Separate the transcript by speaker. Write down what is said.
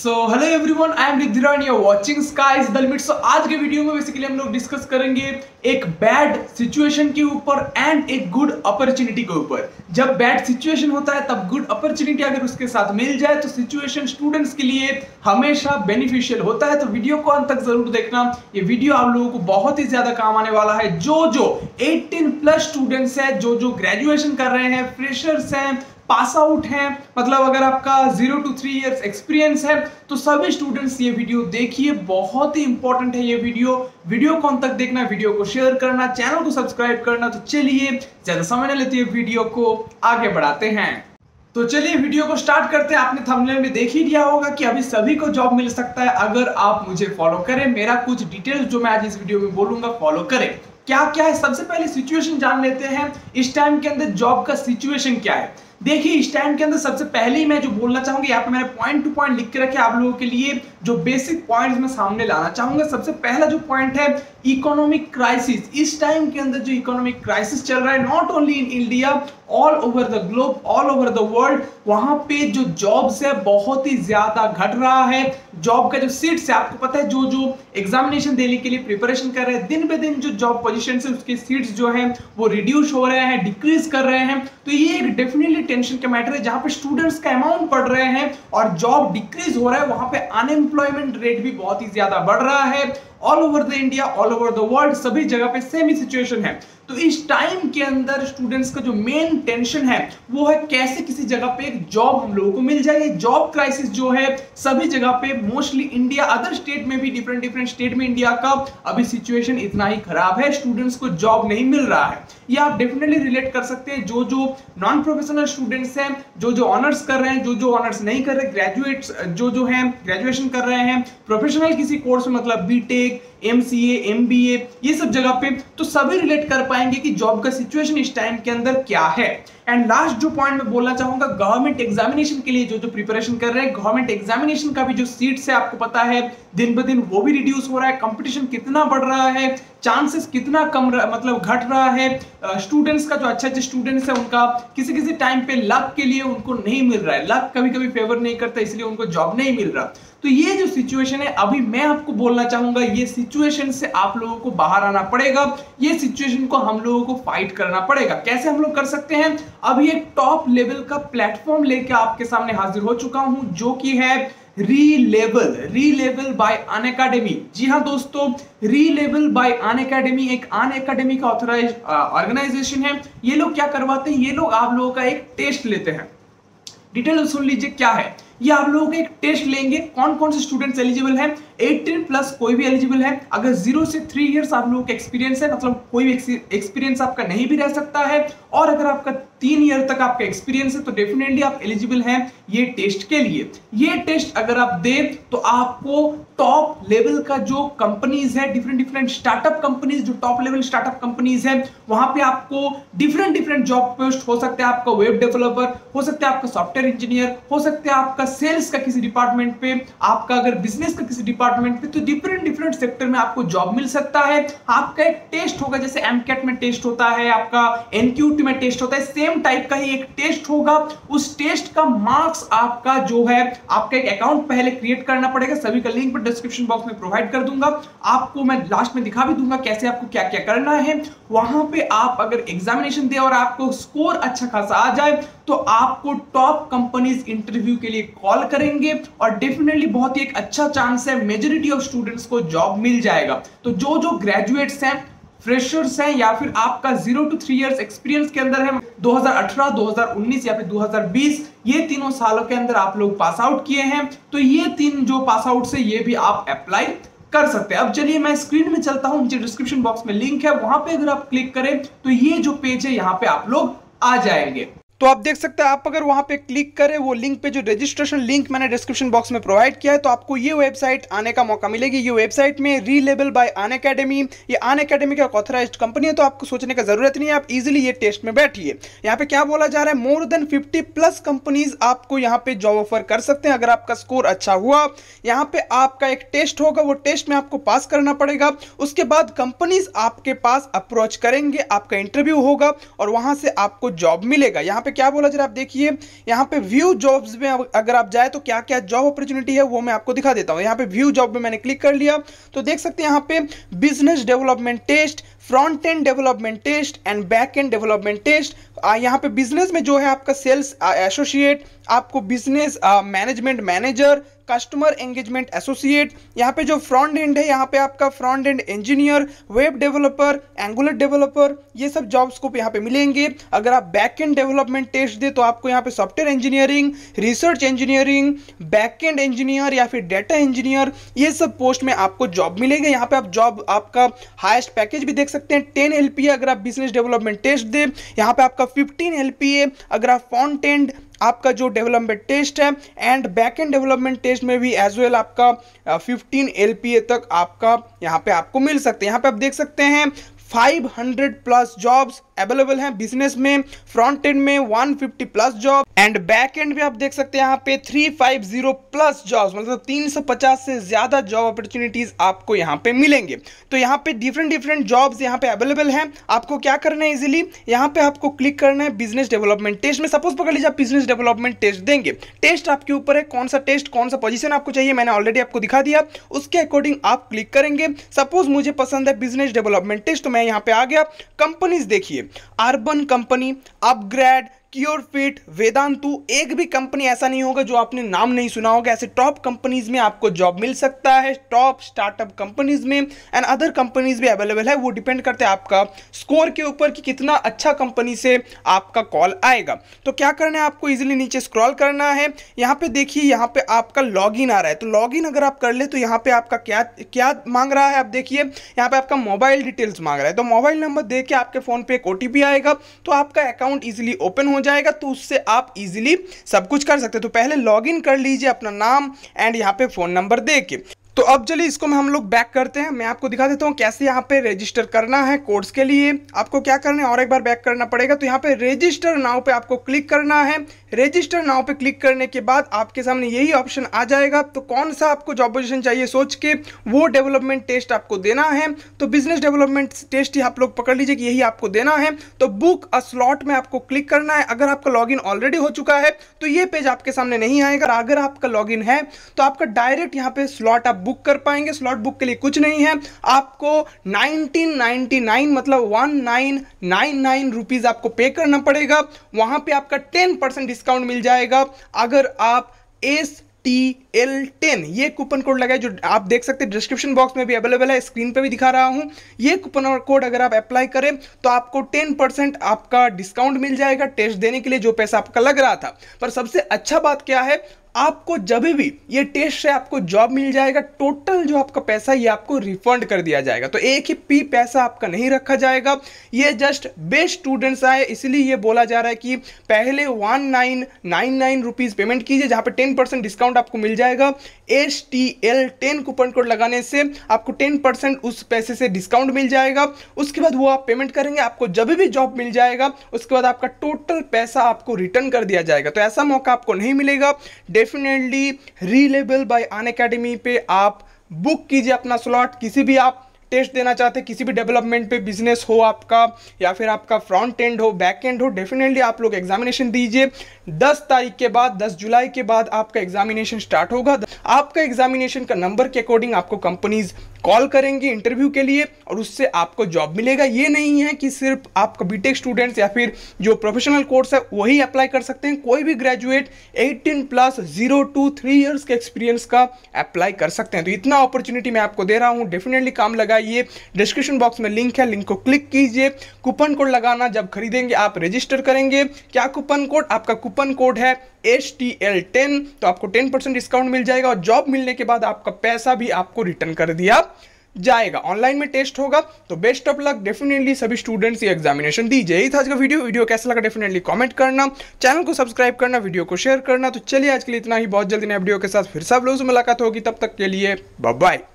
Speaker 1: So hello everyone, I am Riddhira and you are watching sky's the limit. So आज के video में basically हम लोग डिस्कस करेंगे एक बैड सिचुएशन के ऊपर एंड एक गुड अपॉर्चुनिटी के ऊपर। जब बैड सिचुएशन होता है तब गुड अपॉर्चुनिटी अगर उसके साथ मिल जाए तो सिचुएशन स्टूडेंट्स के लिए हमेशा बेनिफिशियल होता है। तो वीडियो को अंत तक जरूर देखना, ये वीडियो आप लोगों को बहुत ही ज्यादा काम आने वाला है। जो 18+ स्टूडेंट्स है, जो ग्रेजुएशन कर रहे हैं, फ्रेशर्स हैं, पास आउट है, मतलब अगर आपका 0 to 3 इयर्स एक्सपीरियंस है तो सभी स्टूडेंट्स ये वीडियो देखिए, बहुत ही इंपॉर्टेंट है ये वीडियो को अंत तक देखना, वीडियो को शेयर करना, चैनल को सब्सक्राइब करना। तो चलिए ज्यादा समय न लेते हुए वीडियो को आगे बढ़ाते हैं। तो चलिए वीडियो को स्टार्ट करते हैं। आपने थंबनेल में देख ही लिया होगा कि अभी सभी को जॉब मिल सकता है अगर आप मुझे फॉलो करें। मेरा कुछ डिटेल्स जो मैं आज इस वीडियो में बोलूंगा फॉलो करें। क्या क्या है, सबसे पहले सिचुएशन जान लेते हैं। इस टाइम के अंदर जॉब का सिचुएशन क्या है। देखिए इस टाइम के अंदर सबसे पहले ही मैं जो बोलना चाहूंगा, यहाँ पे मैंने पॉइंट टू पॉइंट लिख के रखे आप लोगों के लिए, जो बेसिक पॉइंट्स मैं सामने लाना चाहूंगा। सबसे पहला जो पॉइंट है इकोनॉमिक क्राइसिस। इस टाइम के अंदर जो इकोनॉमिक क्राइसिस चल रहा है, not only in India, all over the globe, all over the world, वहां पे जो जॉब्स है बहुत ही ज्यादा घट रहा है। जॉब का जो सीट्स है, आपको पता है जो एग्जामिनेशन देने के लिए प्रिपरेशन कर रहे हैं, दिन पे दिन जो जॉब पोजीशन है उसके सीट्स जो है वो रिड्यूस हो रहे हैं, डिक्रीज कर रहे हैं। तो ये एक डेफिनेटली टेंशन का मैटर है। जहां पे स्टूडेंट्स का अमाउंट बढ़ रहे हैं और जॉब डिक्रीज हो रहा है, वहां पे अनएम्प्लॉयमेंट रेट भी बहुत ही ज्यादा बढ़ रहा है। All over the India, all over the world, सभी जगह पे सेम ही सिचुएशन है। तो इस टाइम के अंदर स्टूडेंट्स का जो मेन टेंशन है वो है कैसे किसी जगह पे एक जॉब हम लोगों को मिल जाए। जॉब क्राइसिस जो है सभी जगह पे, मोस्टली इंडिया, अदर स्टेट में भी, डिफरेंट स्टेट में इंडिया का अभी सिचुएशन इतना ही खराब है, स्टूडेंट्स को जॉब नहीं मिल रहा है। ये आप डेफिनेटली रिलेट कर सकते हैं। जो नॉन प्रोफेशनल स्टूडेंट्स हैं, जो ऑनर्स कर रहे हैं, जो ऑनर्स नहीं कर रहे, ग्रेजुएट्स जो हैं ग्रेजुएशन कर रहे हैं, प्रोफेशनल किसी कोर्स में, मतलब बीटेक, MCA, MBA, ये सब जगह पे, तो सभी रिलेट कर पाएंगे कि जॉब का सिचुएशन इस टाइम के अंदर क्या है। एंड लास्ट जो पॉइंट मैं बोलना चाहूंगा, गवर्नमेंट एग्जामिनेशन के लिए जो प्रिपरेशन कर रहे हैं, गवर्नमेंट एग्जामिनेशन का भी जो सीट्स है आपको पता है दिन ब दिन वो भी रिड्यूस हो रहा है। कंपटीशन कितना बढ़ रहा है, चांसेस कितना कम मतलब घट रहा है। स्टूडेंट्स का जो अच्छे स्टूडेंट्स है उनका किसी टाइम पे लक के लिए उनको नहीं मिल रहा है, लक कभी फेवर नहीं करता, इसलिए उनको जॉब नहीं मिल रहा। तो ये जो सिचुएशन है, अभी मैं आपको बोलना चाहूंगा, ये सिचुएशन से आप लोगों को बाहर आना पड़ेगा। ये सिचुएशन को हम लोगों को फाइट करना पड़ेगा। कैसे हम लोग कर सकते हैं? अभी एक टॉप लेवल का प्लेटफॉर्म लेके आपके सामने हाजिर हो चुका हूं, जो कि है रीलेवल बाय अनअकैडमी। जी हाँ दोस्तों, रीलेवल बाय अनअकैडमी एक अनअकैडमी का ऑथराइज्ड ऑर्गेनाइजेशन है। ये लोग क्या करवाते हैं, ये लोग आप लोगों का एक टेस्ट लेते हैं। डिटेल सुन लीजिए क्या है। ये आप लोगों के एक टेस्ट लेंगे, कौन कौन से स्टूडेंट्स एलिजिबल हैं। 18+ कोई भी एलिजिबल है। अगर 0 से 3 इयर्स आप लोगों का एक्सपीरियंस है, मतलब कोई भी एक्सपीरियंस आपका नहीं भी रह सकता है, और अगर आपका 3 ईयर तक आपका एक्सपीरियंस है तो डेफिनेटली आप एलिजिबल हैं ये टेस्ट के लिए। ये टेस्ट अगर आप दें तो आपको टॉप लेवल का जो कंपनीज है, डिफरेंट स्टार्टअप कंपनीज, जो टॉप लेवल स्टार्टअप कंपनीज है, वहां पे आपको डिफरेंट जॉब पोस्ट हो सकते हैं। आपका वेब डेवलपर हो सकता है, आपका सॉफ्टवेयर इंजीनियर हो सकता है, आपका सेल्स का किसी डिपार्टमेंट पे, आपका अगर बिजनेस का किसी डिपार्टमेंट पे, तो डिफरेंट सेक्टर में आपको जॉब मिल सकता है। आपका एक टेस्ट होगा, जैसे एमकेट में टेस्ट होता है, आपका एनक्यूटी में टेस्ट होता है, सेम टाइप का ही एक टेस्ट होगा। उस टेस्ट का मार्क्स आपका जो है, आपका एक अकाउंट पहले क्रिएट करना पड़ेगा। सभी का लिंक मैं डिस्क्रिप्शन बॉक्स में प्रोवाइड कर दूंगा, आपको मैं लास्ट में दिखा भी दूंगा कैसे आपको क्या क्या करना है। वहां पे आप अगर एग्जामिनेशन दे और आपको स्कोर अच्छा खासा आ जाए तो आपको टॉप कंपनीज इंटरव्यू के लिए कॉल करेंगे और डेफिनेटली बहुत ही एक अच्छा चांस है, मेजॉरिटी ऑफ स्टूडेंट्स को जॉब मिल जाएगा। तो जो ग्रेजुएट्स हैं, फ्रेशर्स हैं, या फिर आपका 0 to 3 इयर्स एक्सपीरियंस के अंदर है, 2018, 2019 या फिर 2020, ये तीनों सालों के अंदर आप लोग पास आउट किए हैं, तो ये 3 जो पास आउट से ये भी आप अप्लाई कर सकते हैं। अब चलिए मैं स्क्रीन में चलता हूं, नीचे डिस्क्रिप्शन बॉक्स में लिंक है, वहां पे अगर आप क्लिक करें तो ये जो पेज है यहां पे आप लोग आ जाएंगे। तो आप देख सकते हैं, आप अगर वहां पे क्लिक करें, वो लिंक पे जो रजिस्ट्रेशन लिंक मैंने डिस्क्रिप्शन बॉक्स में प्रोवाइड किया है, तो आपको ये वेबसाइट आने का मौका मिलेगी। ये वेबसाइट में रीलेवल बाय अनअकैडमी, ये अनअकैडमी का ऑथराइज्ड कंपनी है, तो आपको सोचने का जरूरत नहीं है, आप इजीली ये टेस्ट में बैठिए। यहाँ पे क्या बोला जा रहा है, मोर देन 50+ कंपनीज आपको यहाँ पे जॉब ऑफर कर सकते हैं अगर आपका स्कोर अच्छा हुआ। यहाँ पे आपका एक टेस्ट होगा, वो टेस्ट में आपको पास करना पड़ेगा। उसके बाद कंपनीज आपके पास अप्रोच करेंगे, आपका इंटरव्यू होगा और वहां से आपको जॉब मिलेगा। यहाँ पे
Speaker 2: पे क्या बोला जरा आप देखिए, यहाँ पे व्यू जॉब्स में अगर आप जाए तो क्या क्या जॉब अपॉर्चुनिटी है वो मैं आपको दिखा देता हूँ। यहाँ पे व्यू जॉब में मैंने क्लिक कर लिया तो देख सकते हैं यहाँ पे business development test, front end development test and back end development test. यहाँ पे बिजनेस में जो है आपका सेल्स एसोसिएट, आपको business management manager, customer engagement associate. यहाँ पे जो फ्रंट एंड है यहाँ पे आपका front end engineer, web developer, angular developer, ये सब जॉब्स को यहाँ पे मिलेंगे। अगर आप बैक एंड डेवलपमेंट टेस्ट दे तो आपको यहाँ पे software engineering, research engineering, back end engineer या फिर डेटा इंजीनियर, ये सब पोस्ट में आपको जॉब मिलेगा। यहाँ पे आप जॉब आपका हाईएस्ट पैकेज भी देख सकते हैं 10 LPA अगर आप बिजनेस डेवलपमेंट टेस्ट दे। यहाँ पे आपका 15 LPA अगर आप फ्रंट एंड आपका जो डेवलपमेंट टेस्ट है and back end development test में भी एज वेल आपका 15 LPA तक आपका यहाँ पे आपको मिल सकते हैं। यहाँ पे आप देख सकते हैं 500 प्लस जॉब्स अवेलेबल हैं बिजनेस में, फ्रंट एंड में 150 plus job and back end में आप देख सकते हैं यहाँ पे 350 प्लस जॉब्स, मतलब 350 से ज्यादा जॉब अपॉर्चुनिटीज आपको यहाँ पे मिलेंगे। तो यहाँ पे डिफरेंट जॉब्स यहाँ पे अवेलेबल हैं। आपको क्या करना है, इजीली यहाँ पे आपको क्लिक करना है बिजनेस डेवलपमेंट टेस्ट में। सपोज पकड़ लीजिए आप बिजनेस डेवलपमेंट टेस्ट देंगे, टेस्ट आपके ऊपर है कौन सा टेस्ट, कौन सा पोजीशन आपको चाहिए, मैंने ऑलरेडी आपको दिखा दिया, उसके अकॉर्डिंग आप क्लिक करेंगे। सपोज मुझे पसंद है बिजनेस डेवलपमेंट टेस्ट तो मैं यहाँ पे आ गया। कंपनीज देखिए, Urban Company, upGrad, Curefit, Vedantu, एक भी कंपनी ऐसा नहीं होगा जो आपने नाम नहीं सुना होगा। ऐसे टॉप कंपनीज में आपको जॉब मिल सकता है, टॉप स्टार्टअप कंपनीज में एंड अदर कंपनीज भी अवेलेबल है। वो डिपेंड करता है आपका स्कोर के ऊपर कि कितना अच्छा कंपनी से आपका कॉल आएगा। तो क्या करना है, आपको इजीली नीचे स्क्रॉल करना है। यहाँ पे देखिए, यहाँ पे आपका लॉगिन आ रहा है, तो लॉगिन अगर आप कर ले तो यहाँ पे आपका क्या क्या मांग रहा है, आप देखिए यहाँ पे आपका मोबाइल डिटेल्स मांग रहा है। तो मोबाइल नंबर दे के आपके फोन पे एक OTP आएगा तो आपका अकाउंट इजीली ओपन हो जाएगा, तो उससे आप इजीली सब कुछ कर सकते हैं। तो पहले लॉगिन कर लीजिए अपना नाम एंड यहाँ पे फोन नंबर देके। तो अब चलिए इसको हम लोग बैक करते हैं, मैं आपको दिखा देता हूँ कैसे यहाँ पे रजिस्टर करना है कोर्स के लिए। आपको क्या करना है, और एक बार बैक करना पड़ेगा। तो यहाँ पे रजिस्टर नाउ पे आपको क्लिक करना है। रजिस्टर नाउ पे क्लिक करने के बाद आपके सामने यही ऑप्शन आ जाएगा। तो कौन सा आपको जॉब पोजीशन चाहिए सोच के वो डेवलपमेंट टेस्ट आपको देना है। तो बिजनेस डेवलपमेंट टेस्ट ही आप लोग पकड़ लीजिए कि यही आपको देना है। तो बुक अ स्लॉट में आपको क्लिक करना है। अगर आपका लॉगिन ऑलरेडी हो चुका है तो ये पेज आपके सामने नहीं आएगा। अगर आपका लॉगिन है तो आपका डायरेक्ट यहाँ पे स्लॉट आप बुक कर पाएंगे। स्लॉट बुक के लिए कुछ नहीं है, आपको 1999 मतलब 1999 रुपीज आपको पे करना पड़ेगा। वहां पे आपका 10% डिस्काउंट मिल जाएगा अगर आप STL10 ये कूपन कोड लगाए, जो आप देख सकते हैं डिस्क्रिप्शन बॉक्स में भी अवेलेबल है, स्क्रीन पे भी दिखा रहा हूं। ये कूपन कोड अगर आप अप्लाई करें तो आपको 10% आपका डिस्काउंट मिल जाएगा टेस्ट देने के लिए जो पैसा आपका लग रहा था। पर सबसे अच्छा बात क्या है, आपको जब भी ये टेस्ट से आपको जॉब मिल जाएगा, टोटल जो आपका पैसा ये आपको रिफंड कर दिया जाएगा। तो एक ही पी पैसा आपका नहीं रखा जाएगा। ये जस्ट बेस्ट स्टूडेंट्स आए इसलिए ये बोला जा रहा है कि पहले 1999 रुपीज पेमेंट कीजिए जहां पे 10% डिस्काउंट आपको मिल जाएगा। STL10 कूपन कोड लगाने से आपको 10% उस पैसे से डिस्काउंट मिल जाएगा। उसके बाद वो आप पेमेंट करेंगे, आपको जब भी जॉब मिल जाएगा उसके बाद आपका टोटल पैसा आपको रिटर्न कर दिया जाएगा। तो ऐसा मौका आपको नहीं मिलेगा। डेफिनेटली रीलेबल बाय अनअकैडमी पे आप बुक कीजिए अपना स्लॉट। किसी भी आप टेस्ट देना चाहते हैं, किसी भी डेवलपमेंट पे, बिजनेस हो आपका या फिर आपका फ्रंट एंड हो, बैक एंड हो, डेफिनेटली आप लोग एग्जामिनेशन दीजिए। 10 तारीख के बाद, 10 जुलाई के बाद आपका एग्जामिनेशन स्टार्ट होगा। आपका एग्जामिनेशन का नंबर के अकॉर्डिंग आपको कंपनीज कॉल करेंगे इंटरव्यू के लिए और उससे आपको जॉब मिलेगा। ये नहीं है कि सिर्फ आपका बीटेक स्टूडेंट्स या फिर जो प्रोफेशनल कोर्स है वही अप्लाई कर सकते हैं। कोई भी ग्रेजुएट 18 प्लस 0 to 3 इयर्स के एक्सपीरियंस का अप्लाई कर सकते हैं। तो इतना अपॉर्चुनिटी मैं आपको दे रहा हूँ, डेफिनेटली काम लगाइए। डिस्क्रिप्शन बॉक्स में लिंक है, लिंक को क्लिक कीजिए। कूपन कोड लगाना, जब खरीदेंगे आप रजिस्टर करेंगे। क्या कूपन कोड? आपका कूपन कोड है STL10, तो आपको 10% डिस्काउंट मिल जाएगा और जॉब मिलने के बाद आपका पैसा भी आपको रिटर्न कर दिया जाएगा। ऑनलाइन में टेस्ट होगा, तो बेस्ट ऑफ लक। डेफिनेटली सभी स्टूडेंट्स ये एग्जामिनेशन दीजिए। यही था आज का वीडियो कैसा लगा डेफिनेटली कमेंट करना, चैनल को सब्सक्राइब करना, वीडियो को शेयर करना। तो चलिए आज के लिए इतना ही, बहुत जल्दी नए वीडियो के साथ फिर सब लोगों से मुलाकात होगी, तब तक के लिए बाय बाय।